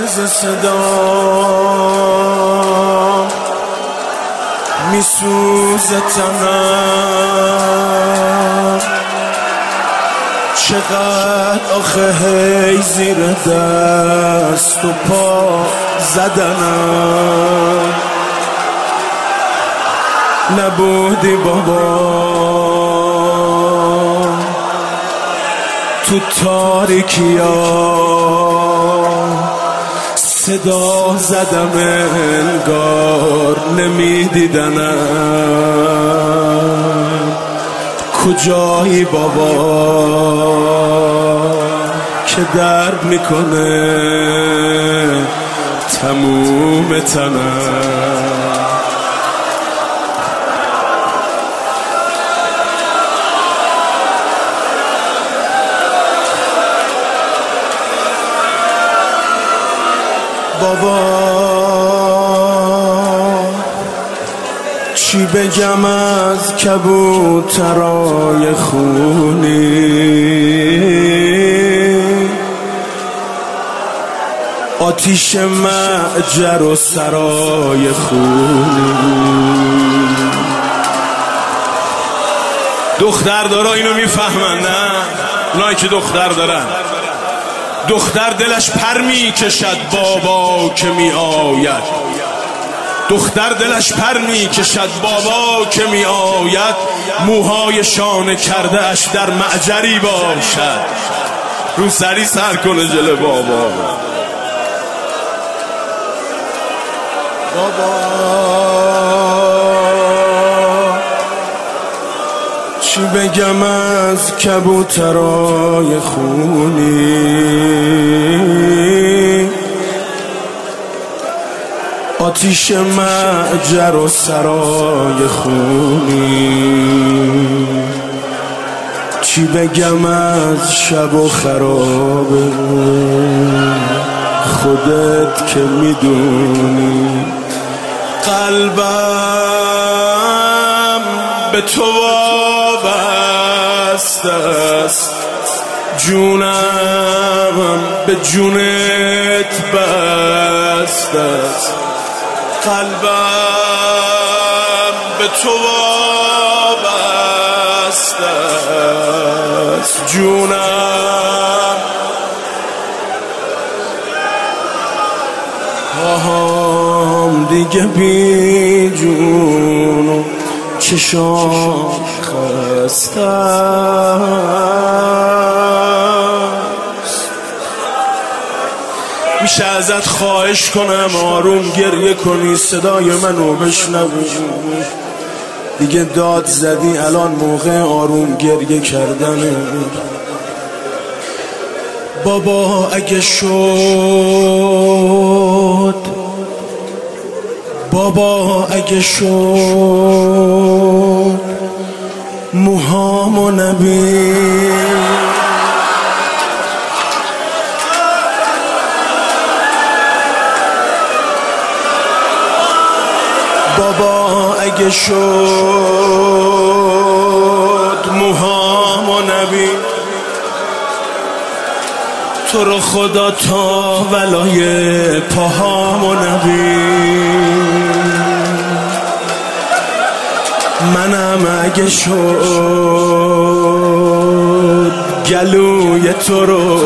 عرض صدا میسوزه تنم، چقدر آخه هی زیر دست و پا زدنم. نبودی بابا تو تاریکیا، صدا زدم انگار نمیدیدنم. کجایی بابا که درد میکنه تموم تنم. بابا چی بگم از کبوترای خونی، آتیش معجر و سرای خونی. دختر دارا اینو میفهمن، نه اونایی که دختر دارن. دختر دلش پر می کشد بابا که می آید، دختر دلش پر می کشد بابا که می آید. موهای شانه کرده اش در معجری باشد، رو سری سر کنه جل بابا. بابا چی بگم از کبوترای خونی، آتیش معجر و سرای خونی. چی بگم از شب و خرابه، خودت که میدونی. قلبم به تو وابسته است، جونم به جونت بسته است. قلبم به تو وابسته است، جونم. پاهام دیگه بی جون و چشام خسته است. میشه ازت خواهش کنم آروم گریه کنی، صدای منو بشنوی. دیگه داد زدی، الان موقع آروم گریه کردنه. بابا اگه شد، بابا اگه شد موهامو نبین، بابا اگه شد موهامو نبین. تو رو خدا تا ولای پاهامو نبین. منم اگه شد گلوی تو رو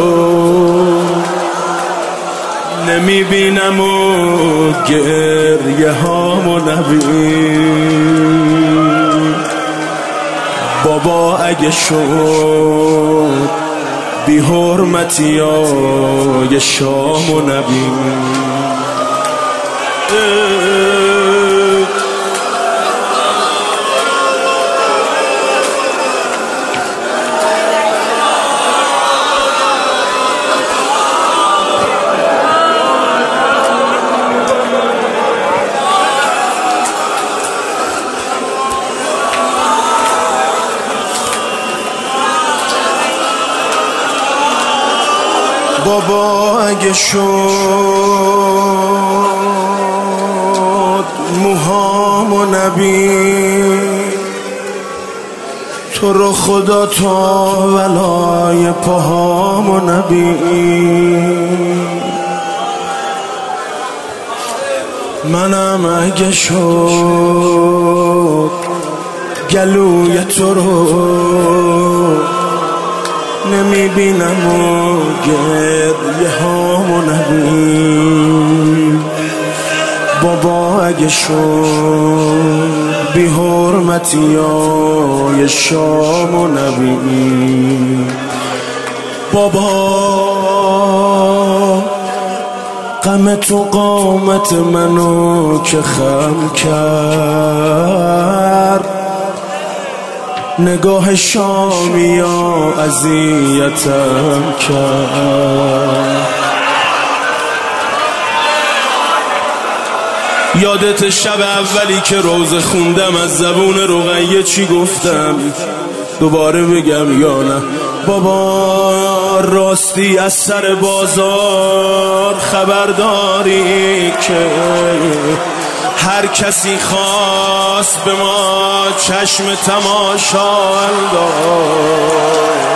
نمیبینم و گریه هامو نبین. بابا اگه شد بی حرمتی های شامو نبین. بابا اگه شد موهامو نبین، تو رو خدا تا ولای پاهامو نبین. منم اگه شد گلوی تو رو نمیبینم و گریه هامو نبین. بابا اگه شد بی حرمتی های شامو نبین. بابا غم تو قامت منو که خم کرد، نگاه شامیا اذیتم کرد. یادت شب اولی که روزه خوندم از زبون رقیه چی گفتم؟ دوباره بگم یا نه؟ بابا راستی از سر بازار خبرداری که هر کسی خواست به ما چشم تماشا انداخت.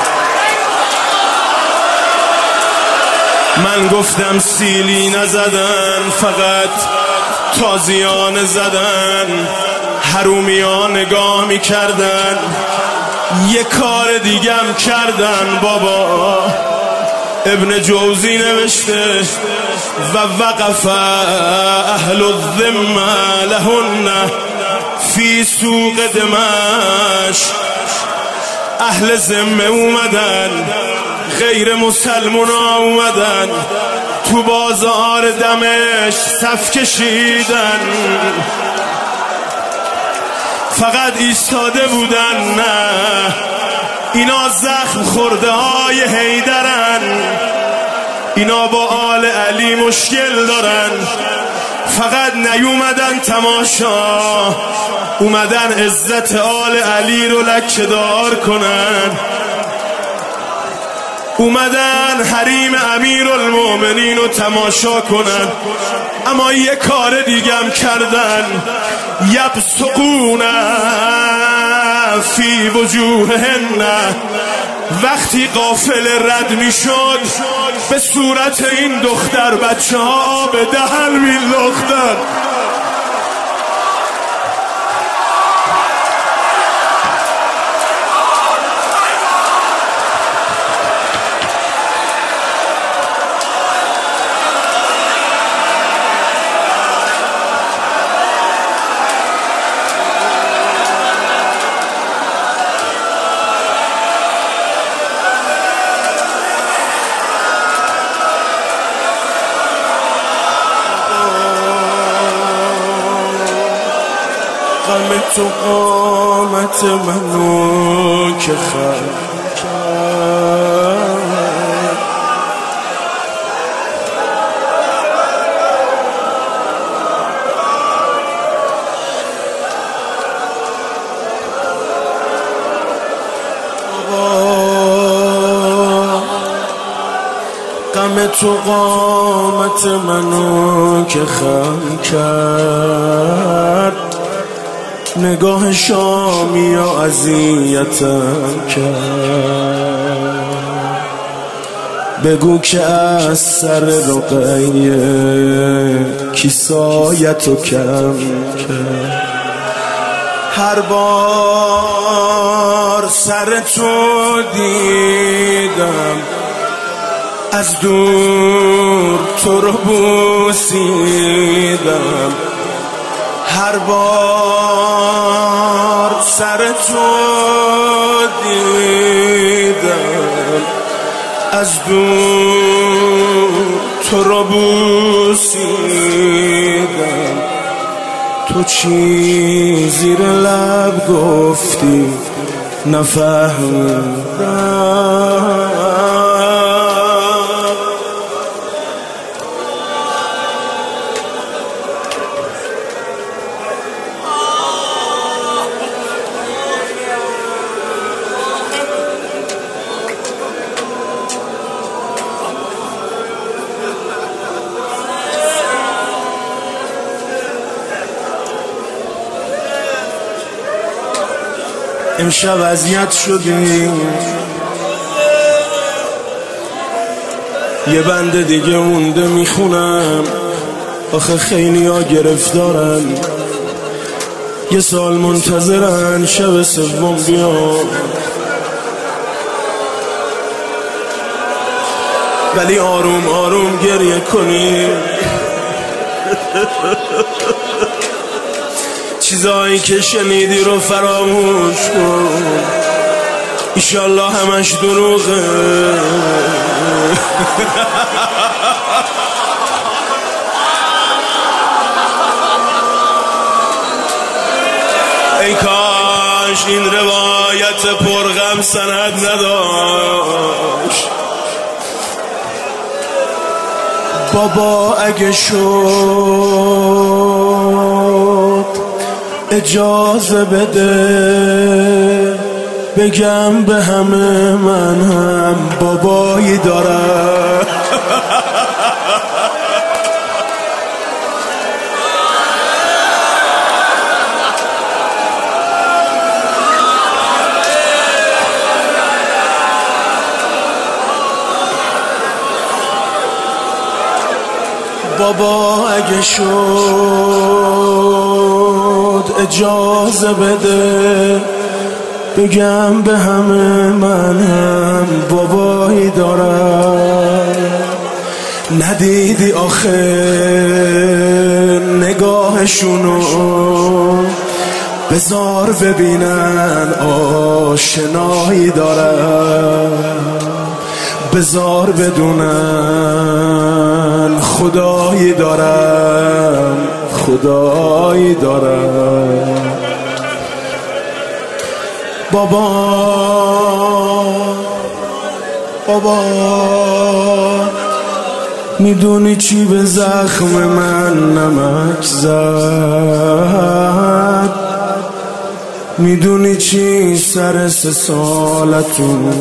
من گفتم سیلی نزدن، فقط تازیانه زدن. حرومیان نگاه میکردن، یه کار دیگم کردن. بابا ابن جوزی نوشته و وقف اهل الذمه لهن فی سوق دمشق. اهل ذمه اومدن، غیر مسلمان اومدن، تو بازار دمشق صف کشیدن. فقط ایستاده بودن، نه اینا زخم خورده های حیدرن، اینا با آل علی مشکل دارن. فقط نیومدن تماشا، اومدن عزت آل علی رو لکه‌دار کنن، اومدن حریم امیرالمومنین رو تماشا کنن. اما یه کار دیگم کردن، یبصقون فی وجوههن. وقتی قافله رد میشد به صورت این دختر بچه ها آب دهن مینداختن. غم تو قامت منو که خم کرد. غم تو قامت منو که خم کرد، نگاه شامیا اذیتم کرد. بگو که از سر رقیه کی سایتو کم کرد. هر بار سر تو دیدم از دور تو رو بوسیدم. هر بار سر تو دیدم از دور تو رو بوسیدم. تو چی زیر لب گفتی نفهمیدم. امشب اذیت شدیم، یه بند دیگه مونده میخونم. آخه خیلی ها گرفتارن، یه سال منتظرن شب سوم بیان، ولی آروم آروم گریه کنیم. چیزایی که شنیدی رو فراموش کن، ایشالله همش دروغه. ای کاش این روایت پرغم سند نداشت. بابا اگه شد اجازه بده بگم به همه من هم بابایی دارم. بابا اگه شد اجازه بده بگم به همه من هم بابایی دارم. ندیدی آخه نگاهشونو، بذار ببینن آشنایی دارم، بذار بدونن خدایی دارم، خدایی دارم. بابا بابا میدونی چی به زخم من نمک زد؟ میدونی چی سر 3 سالت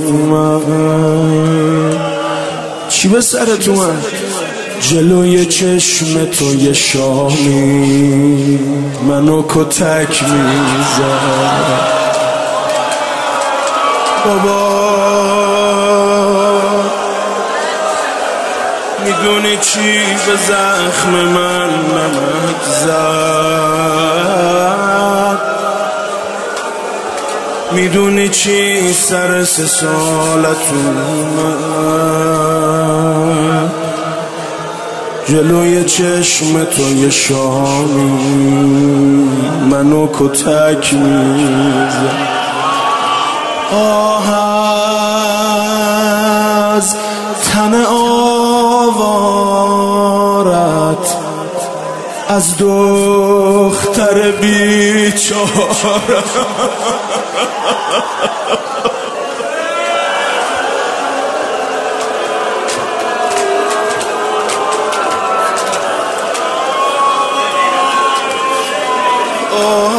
اومد؟ چی به سرت اومد؟ جلوی چشم تو یه شامی منو کتک میزد. بابا میدونی چی به زخم من نمک زد؟ میدونی چی سر 3 سالت اومد؟ جلوی چشم تو یه شامی منو کتک میزد. آه از تن آوارت، از دختر بیچاره. آه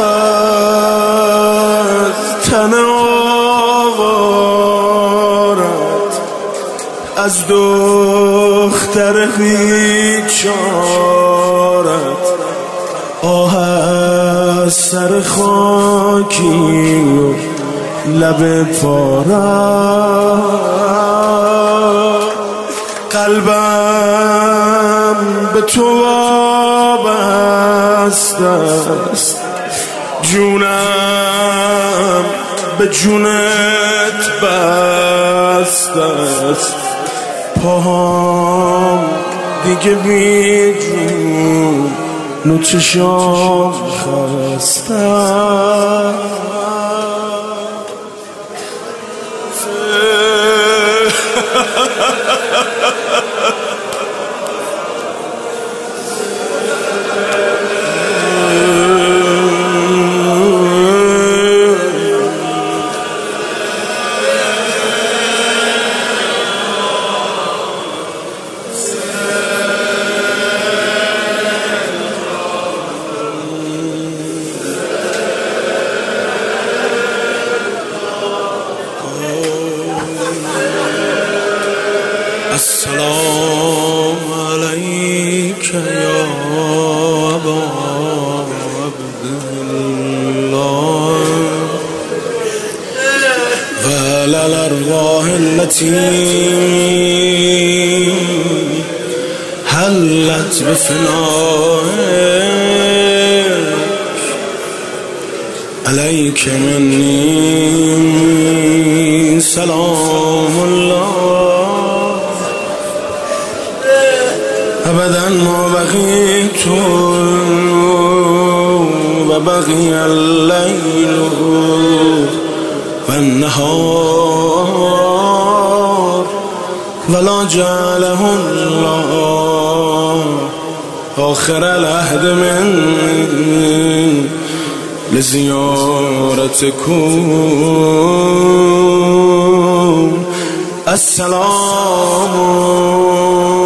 از تن از دختر بیچارت، آه از سر خاکی و لب پارت. قلبم به تو وابسته است، جونم به جونت بسته است. پاهم دیگه بی جون نو چشام خسته. حلت به فنائك علیک منی سلام الله ابدا ما بقیت و بقی اللیل و النهار ولا جعله الله آخر العهد من لزيارتكم. السلام